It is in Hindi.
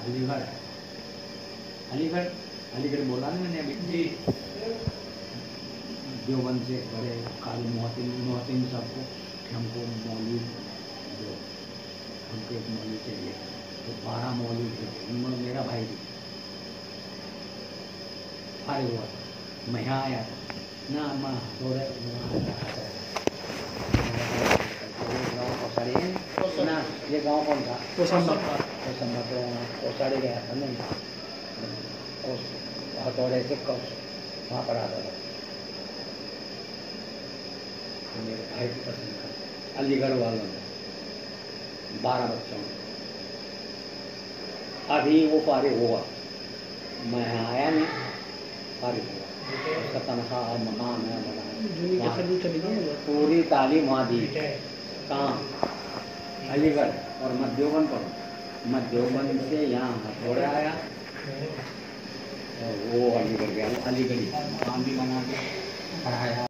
अलीगढ़ अलीगढ़ अलीगढ़ बोला ना मैंने अभी जी। देवबंद से बड़े काली मोहसिन सबको हमको मौलवी जो हमको एक मौलवी चाहिए, तो 12 मौलवी थे, उनमें मेरा भाई भी फारिग हुआ था। मैं यहाँ आया था ना, मैं थोड़े ना, ये गांव कौन था? कोसंबा कोसाड़ी गया था नहीं, हथौड़े से वहाँ पर आता था। तो मेरे भाई की पसंद था अलीगढ़ वालों ने 12 बच्चों में। अभी वो फारिग हुआ, मैं आया नहीं, फारिग हुआ, उसका तनख्वाह मकान है बना, पूरी तालीम वहाँ दी। कहाँ? अलीगढ़। और मैं देवबंद पढ़ा, मैं देवबंद से यहाँ हथौड़े आया और वो अलीगढ़ गया, अलीगढ़ी मकान भी बना के पढ़ाया।